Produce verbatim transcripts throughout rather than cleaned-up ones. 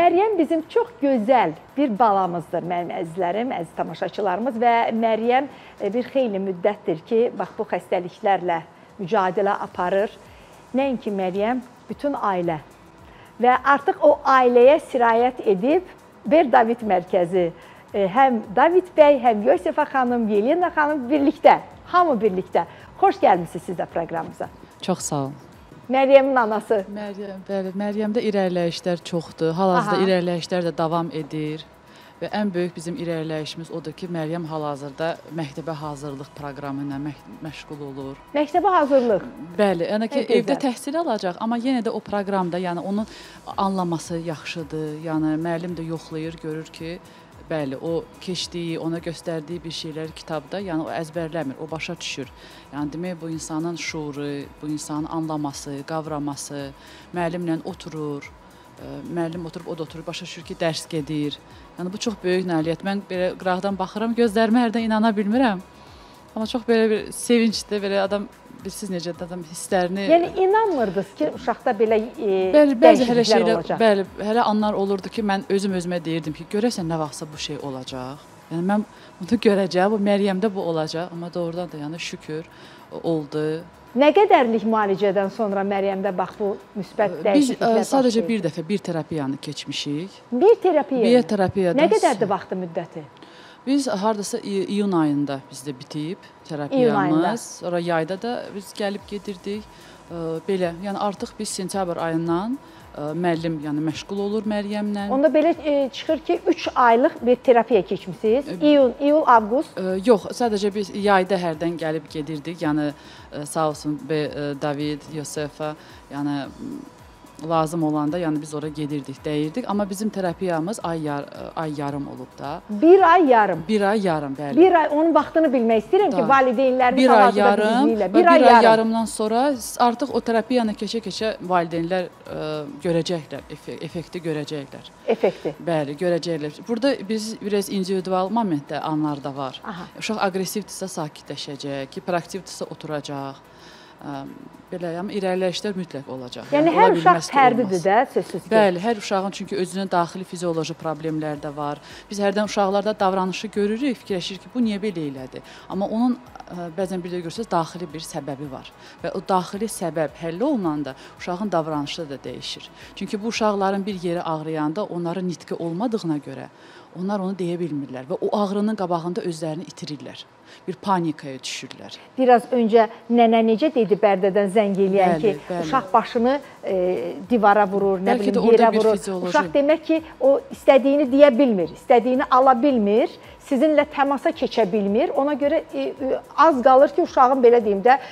Məryəm bizim çox gözəl bir balamızdır, mənim əzizlərim, əziz tamaşaçılarımız və Məryəm bir xeyli müddətdir ki, bax bu xəstəliklərlə mücadilə aparır. Nəinki Məryəm, bütün ailə və artıq o ailəyə sirayət edib Ber David mərkəzi, həm David bəy, həm Yosefa xanım, Yelena xanım birlikdə, hamı birlikdə. Xoş gəlmişsiniz siz də proqramımıza. Çox sağ olun. Məryəmin anası. Məryəm, bəli, Məryəmdə irəliləyişlər çoxdur. Hal-hazırda irəliləyişlər də davam edir. Və ən böyük bizim irəliləyişimiz odur ki, Məryəm hal-hazırda məktəbə hazırlıq proqramı ilə məşğul olur. Məktəbə hazırlıq? Bəli, yəni ki, evdə təhsil alacaq, amma yenə də o proqramda, yəni onun anlaması yaxşıdır. Yəni müəllim də yoxlayır, görür ki, bəli, o keçdiyi, ona göstərdiyi bir şeylər kitabda, yəni o əzbərləmir, o başa düşür. Yəni demək, bu insanın şuuru, bu insanın anlaması, qavraması, müəllimlə oturur, müəllim oturub, o da oturur, başa düşür ki, dərs gedir. Yəni bu çox böyük nailiyyət. Mən belə qıraqdan baxıram, gözlərimə hərdən inana bilmirəm. Amma çox belə bir sevincdir, belə adam, siz necə adam hisslərini... Yəni inanmırdınız ki, uşaqda belə bəli, bəzi hələ dəyişikliklər şeylər, olacaq. Bəli, hələ anlar olurdu ki, mən özüm özümə deyirdim ki, görəsən nə vaxtsa bu şey olacaq. Yəni mən bunu görəcəm, bu Məryəmdə bu olacaq, amma doğrudan da yəni şükür oldu. Nə qədərlik müalicədən sonra Məryəmdə bax bu müsbət dəyişikliklər Biz sadəcə bir dəfə bir terapiyanı keçmişik. Bir terapiya? Bir terapiyadan... Nə qədərdir vaxtı müddəti? Biz hardasa iyun ayında bizdə bitib terapiyamız. Sonra yayda da biz gəlib gedirdik. Belə, yəni artıq biz sentyabr ayından müəllim yəni məşğul olur Məryəmlə. Onda belə çıxır ki, üç aylıq bir terapiya keçmişsiniz. İyun, iyul, avqust. Yox, sadəcə biz yayda hərdən gəlib gedirdik. Yəni sağ olsun David, Yosefa, yəni lazım olanda, yəni biz ora gedirdik, dəyirdik. Amma bizim terapiyamız ay, yar, ay yarım olub da. Bir ay yarım? Bir ay yarım, bəli. Bir ay, onun vaxtını bilmək istəyirəm ki, valideynlərimiz hal-hazırda bizimlə. Bir ay yarım. Bir ay yarımdan sonra artıq o terapiyanı keçə-keçə valideynlər görəcəklər, effekti görəcəklər. Effekti? Bəli, görəcəklər. Burada biz biraz individual momentdə anlar da var. Uşaq aqressivdirsə sakitləşəcək, hiperaktivdirsə oturacaq. Belə, yəni irəliləyişlər mütləq olacaq. Yəni, hər uşaq fərdidir də, sözsüz ki. Bəli, hər uşağın çünki özünün daxili fizioloji problemləri də var. Biz hərdən uşaqlarda davranışı görürük, fikirləşirik ki, bu niyə belə elədi? Amma onun bəzən bir də görürsünüz, daxili bir səbəbi var. Və o daxili səbəb həlli olunanda uşağın davranışı da dəyişir. Çünki bu uşaqların bir yeri ağrıyanda onların nitqi olmadığına görə onlar onu deyə bilmirlər və o ağrının qabağında özlərini itirirlər. Bir panikaya düşürlər. Biraz öncə nənə necə dedi Bərdədən zəng eləyən ki, uşaq başını divara vurur, nə bilim, yerə vurur. Uşaq demək ki, o istədiyini deyə bilmir, istədiyini ala bilmir, sizinlə təmasa keçə bilmir. Ona görə az qalır ki, uşağın belə deyim də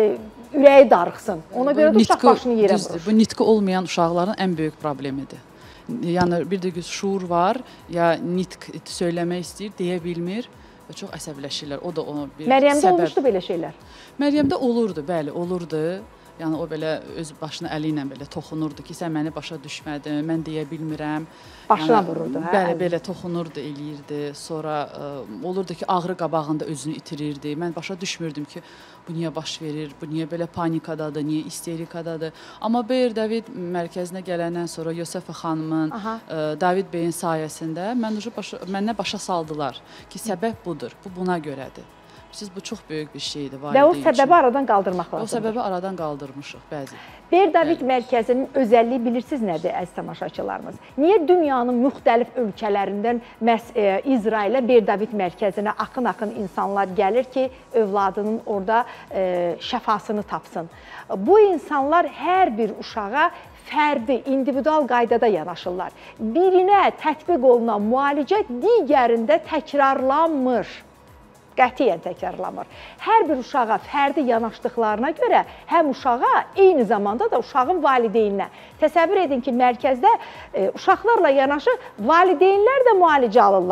ürəyi darıxsın. Ona görə də uşaq başını yerə vurur. Bu nitqi olmayan uşaqların ən böyük problemidir. Yəni bir də şuur var, ya nitq söyləmək istəyir, deyə bilmir və çox əsəbləşirlər. O da onu bir səbəb. Məryəmdə olmuşdu belə şeylər? Məryəmdə olurdu, bəli, olurdu. Yəni o belə öz başını əli ilə belə toxunurdu ki, sən məni başa düşmədin, mən deyə bilmirəm. Başına vururdu, hə? Bəli, belə toxunurdu, eləyirdi. Sonra olurdu ki, ağrı qabağında özünü itirirdi. Mən başa düşmürdüm ki, bu niyə baş verir, bu niyə belə panikadadır, niyə isterikadadır. Amma Ber David mərkəzinə gələndən sonra Yosefa xanımın, David bəyin sayəsində mənə başa saldılar ki, səbəb budur, bu buna görədir. Siz bu çox böyük bir şeydir və o səbəbi aradan qaldırmaq lazımdır. O səbəbi aradan qaldırmışıq bəzi. Ber David mərkəzinin özəlliyi bilirsiniz nədir, əziz tamaşaçılarımız? Niyə dünyanın müxtəlif ölkələrindən məhz İsrailə Ber David mərkəzinə axın-axın insanlar gəlir ki, övladının orada şəfasını tapsın? Bu insanlar hər bir uşağa fərdi, individual qaydada yanaşırlar. Birinə tətbiq olunan müalicə digərində təkrarlanmır. Qətiyyən təkrarlanmır. Hər bir uşağa fərdi yanaşdıqlarına görə həm uşağa, eyni zamanda da uşağın valideyninə. Təsəvvür edin ki, mərkəzdə uşaqlarla yanaşı valideynlər də müalicə alırlar.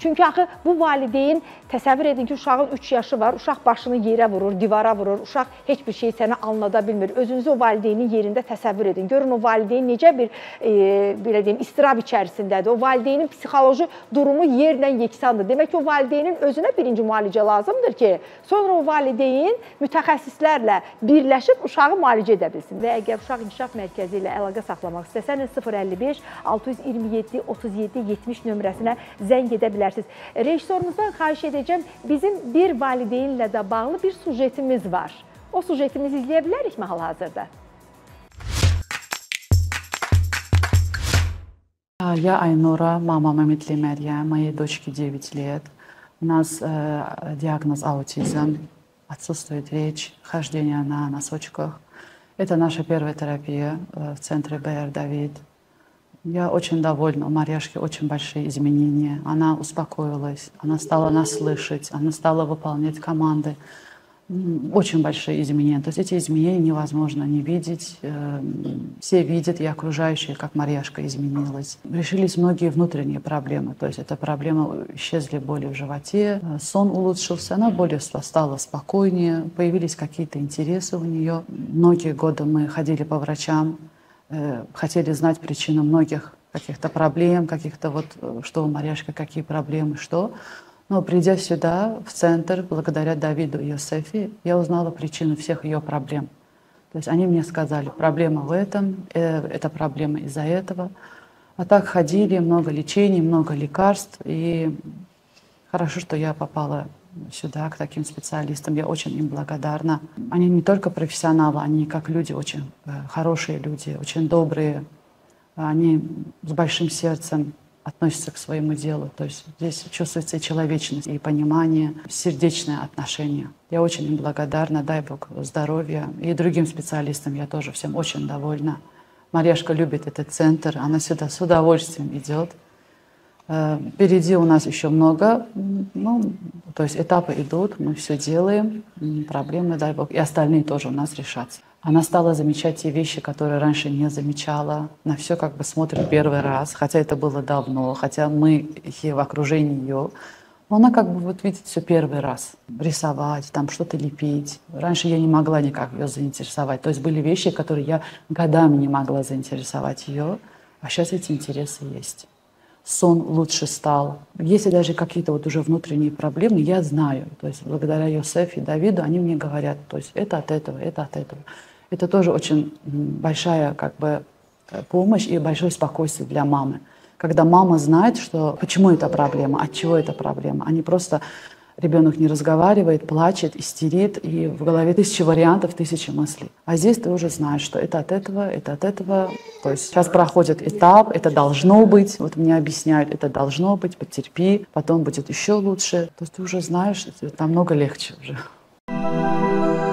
Çünki axı bu valideyn, təsəvvür edin ki, uşağın üç yaşı var, uşaq başını yerə vurur, divara vurur, uşaq heç bir şey sənə anlada bilmir. Özünüzü o valideynin yerində təsəvvür edin. Görün o valideyn necə bir e, belə deyim, istirab içərisindədir. O valideynin psixoloji durumu yerlə yeksandır. Demək ki, o valideynin özünə birinci müalicə lazımdır ki, sonra o valideyn mütəxəssislərlə birləşib uşağı müalicə edə bilsin. Və əgər uşaq inkişaf mərkəzi ilə əlaqə saxlamaq istəsəniz, sıfır əlli beş altı yüz iyirmi yeddi otuz yeddi yetmiş nömrəsinə zəng edə bilərsiniz. Rejissorumuzdan xahiş edəcəm, bizim bir valideynlə də bağlı bir sujetimiz var. O sujetimizi izləyə bilərikmi hal-hazırda? Я Айнура, мама Мамитли Марья, моей дочке девять лет. У нас э, диагноз аутизм, отсутствует речь, хождение на носочках. Это наша первая терапия э, в центре бэ эр Давид. Я очень довольна, у Марьяшки очень большие изменения. Она успокоилась, она стала нас слышать, она стала выполнять команды. Очень большие изменения. То есть эти изменения невозможно не видеть. Все видят, и окружающие, как Марьяшка изменилась. Решились многие внутренние проблемы. То есть эта проблема, исчезли боли в животе, сон улучшился, она более стала спокойнее, появились какие-то интересы у нее. Многие годы мы ходили по врачам, хотели знать причину многих каких-то проблем, каких-то вот, что у Марьяшки, какие проблемы, что. Но придя сюда, в центр, благодаря Давиду и Йосефе, я узнала причину всех ее проблем. То есть они мне сказали, проблема в этом, э, это проблема из-за этого. А так ходили, много лечений, много лекарств. И хорошо, что я попала сюда, к таким специалистам. Я очень им благодарна. Они не только профессионалы, они как люди очень э, хорошие люди, очень добрые. Они с большим сердцем относятся к своему делу. То есть здесь чувствуется и человечность, и понимание, сердечное отношение. Я очень им благодарна, дай Бог здоровья. И другим специалистам я тоже всем очень довольна. Марьяшка любит этот центр, она сюда с удовольствием идет. Впереди у нас еще много, ну, то есть этапы идут, мы все делаем, проблемы, дай Бог, и остальные тоже у нас решатся. Она стала замечать те вещи, которые раньше не замечала. На все как бы смотрит первый раз, хотя это было давно, хотя мы в окружении ее. Но она как бы вот видит все первый раз. Рисовать, там что-то лепить. Раньше я не могла никак ее заинтересовать. То есть были вещи, которые я годами не могла заинтересовать ее, а сейчас эти интересы есть. Сон лучше стал. Если даже какие-то вот уже внутренние проблемы, я знаю. То есть благодаря Йосефе и Давиду они мне говорят, то есть это от этого, это от этого. Это тоже очень большая как бы помощь и большое спокойствие для мамы. Когда мама знает, что почему это проблема, от чего это проблема. А не просто ребенок не разговаривает, плачет, истерит, и в голове тысячи вариантов, тысячи мыслей. А здесь ты уже знаешь, что это от этого, это от этого. То есть сейчас проходит этап, это должно быть. Вот мне объясняют, это должно быть, потерпи, потом будет еще лучше. То есть ты уже знаешь, намного легче уже.